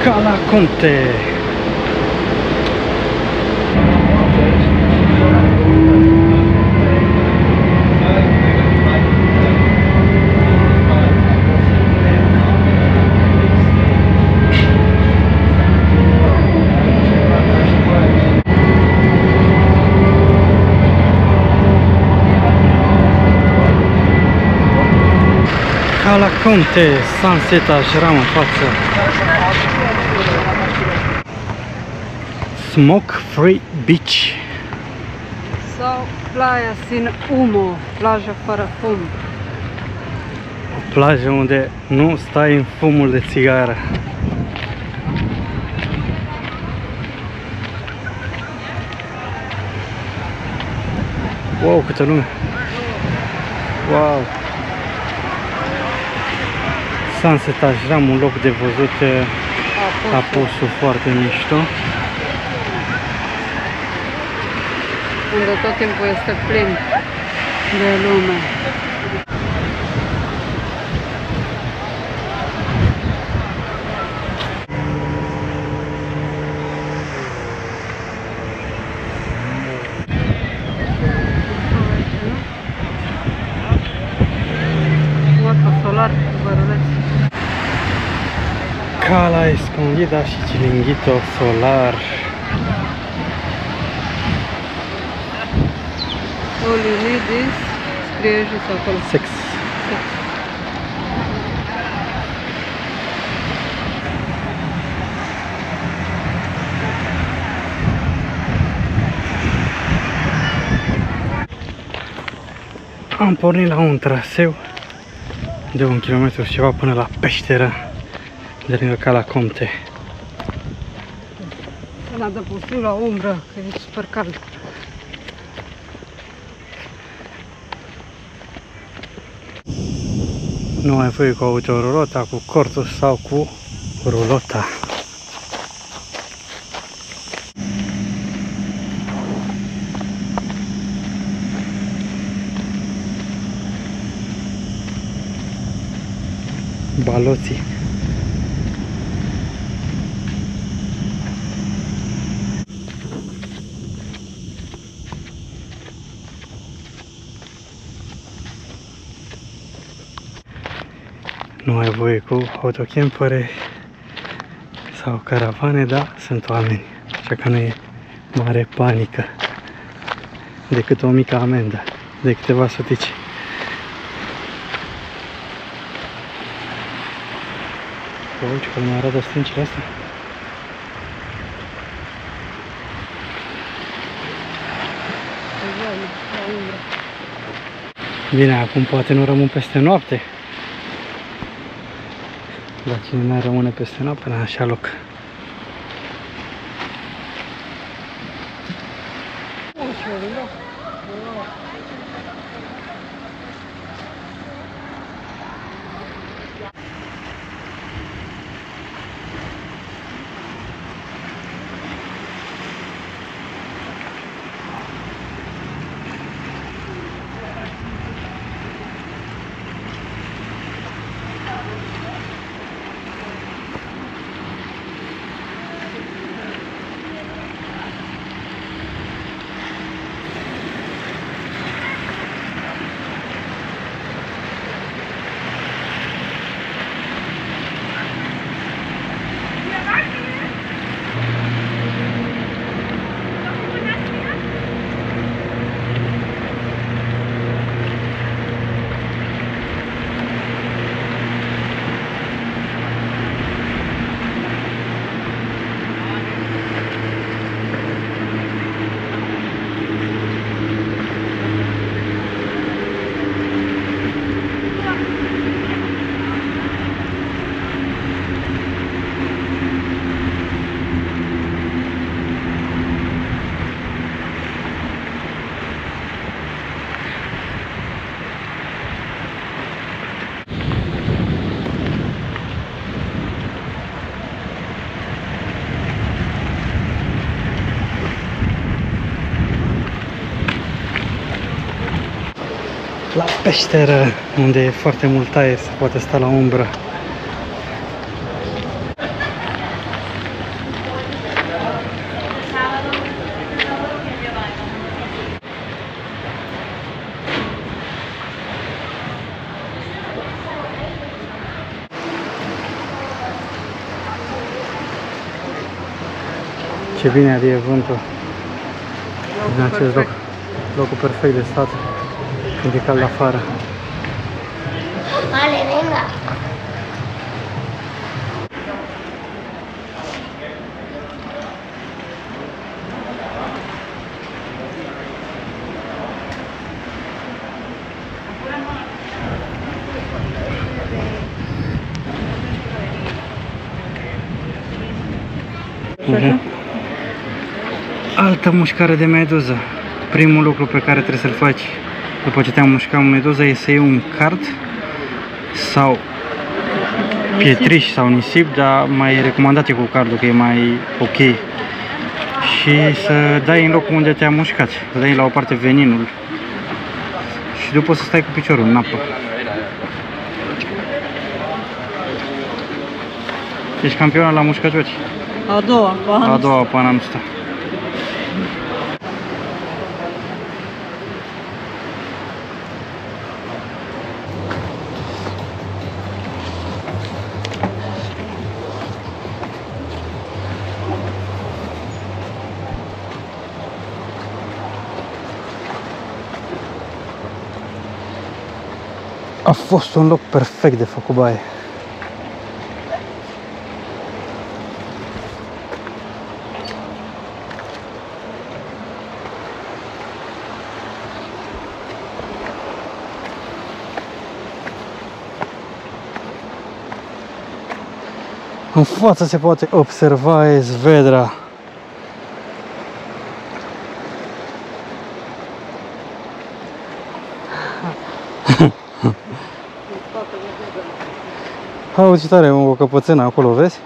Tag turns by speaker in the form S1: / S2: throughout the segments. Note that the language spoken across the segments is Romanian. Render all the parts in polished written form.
S1: Cala Conte. Cala Conte, Sunset Ashram în față. Smoke Free Beach.
S2: Sau Playa Sin Humo, plajă fără fum.
S1: O plajă unde nu stai în fumul de țigară. Wow, câtă lume! Wow! Sunset Ashram, un loc de văzut, apusul foarte mișto.
S2: Unde tot timpul este plin de lume. Moto solar, băruleț.
S1: Cala Escondida și Chiringuito Solar.
S2: All you need is, scrie jos acolo.
S1: Sex. Am pornit la un traseu de 1 kilometru și ceva până la peșteră de lângă Cala Conte.
S2: Să ne adăpostim la umbră, că e super cald.
S1: Nu mai fui cu autorulota, cu cortus sau cu rulota. Baloții. Nu ai voie cu autocampere sau caravane, dar sunt oameni, așa că nu e mare panică, decât o mică amendă de câteva sutici. Uite că mi arată stâncile astea. Bine, acum poate nu rămân peste noapte. Dar cine mai rămâne peste noapte la așa loc? La peșteră, unde e foarte mult aer, se poate sta la umbră. Ce bine adică vântul din acest loc. Locul perfect de stat când e cald afară.
S3: Vale, venga.
S1: Altă mușcare de meduză. Primul lucru pe care trebuie să-l faci după ce te-am mușcat meduza e să iei un card sau pietriș sau nisip, dar mai recomandat e cu cardul, că e mai ok. Și să dai în locul unde te-a mușcat, să dai la o parte veninul și după să stai cu piciorul în apă. Ești campionat la mușcători? A doua pana asta. A fost un loc perfect de făcut baie. În față se poate observa Esvedra. Auzi ce tare, o căpățână acolo, vezi?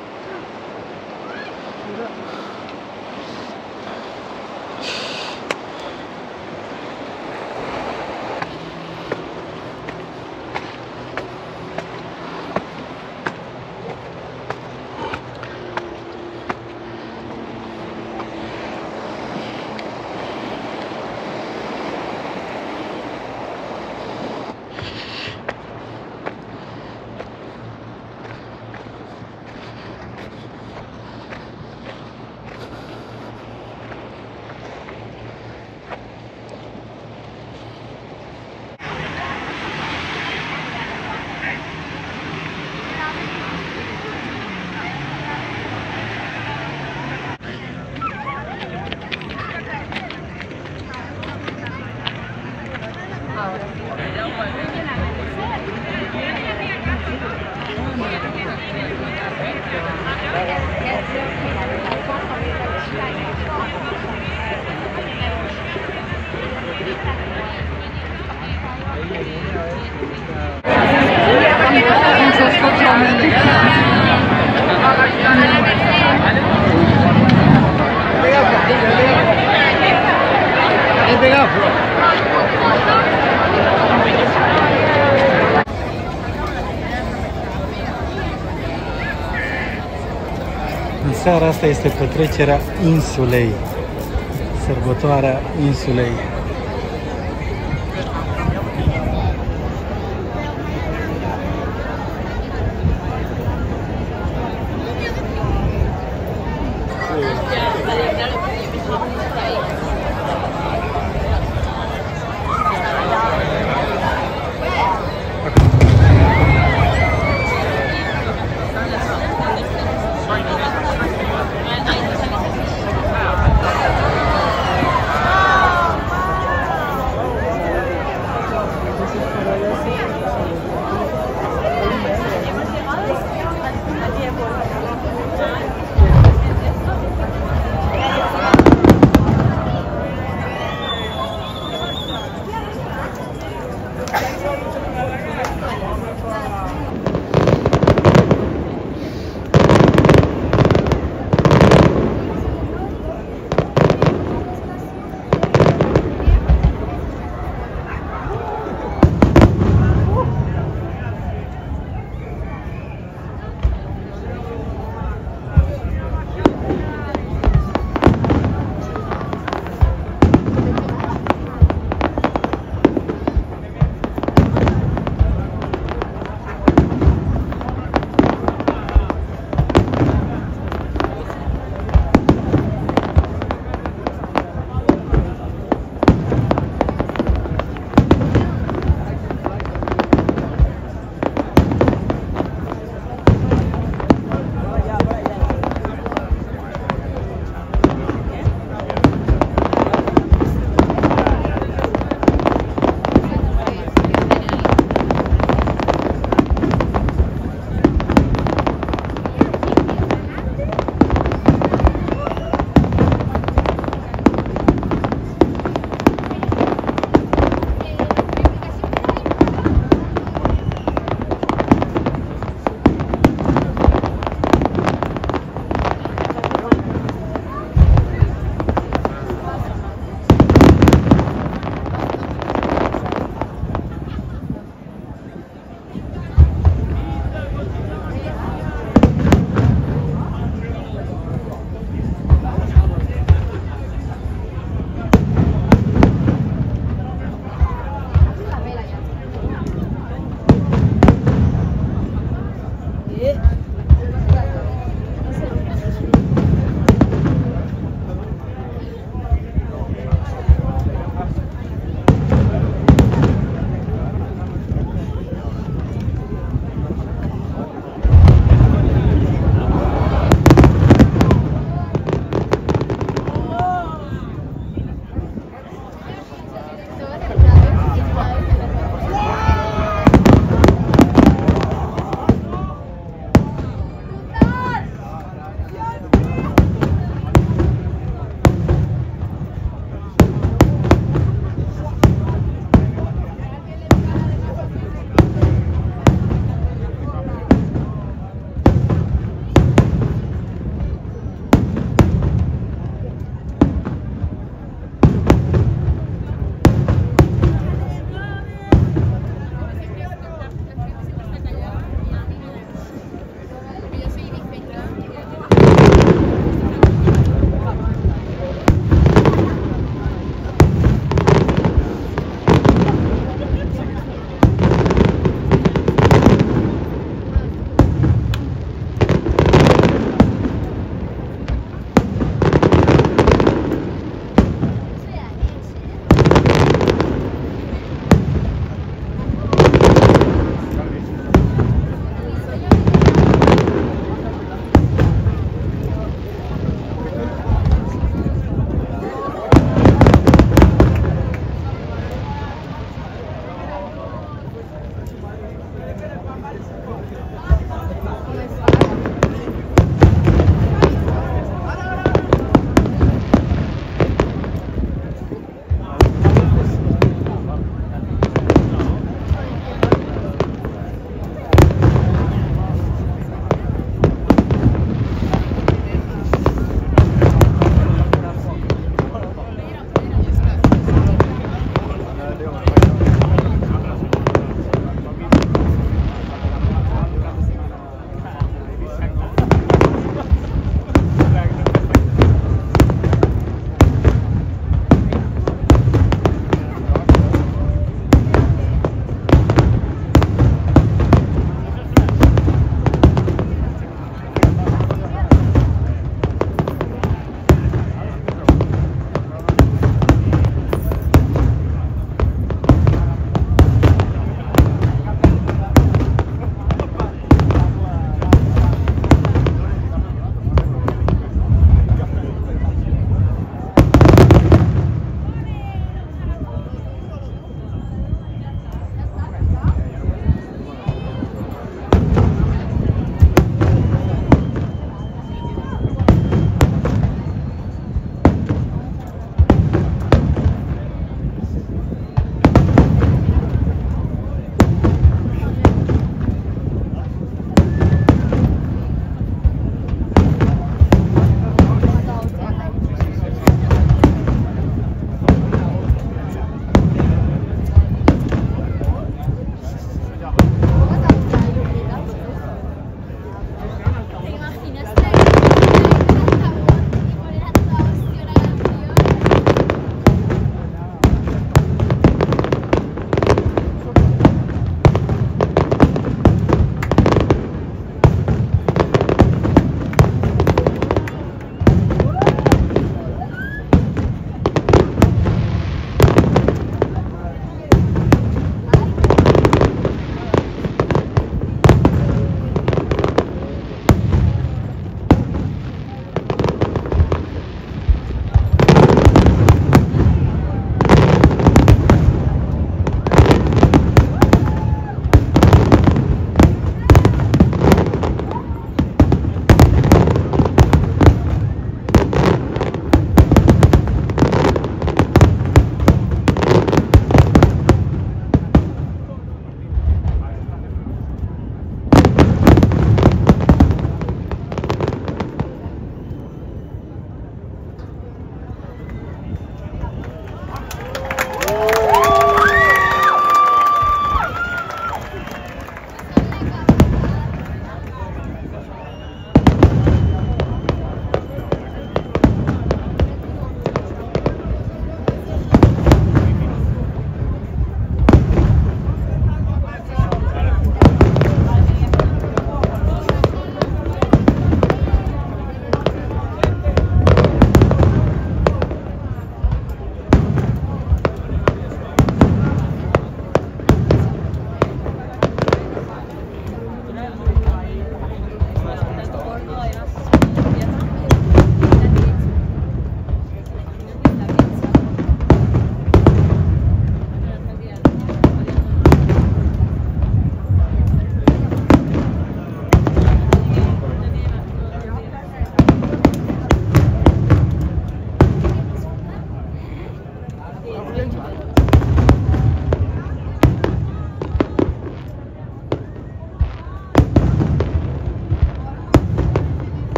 S1: În seara asta este petrecerea insulei, sărbătoarea insulei.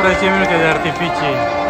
S1: 15 minute de artificii.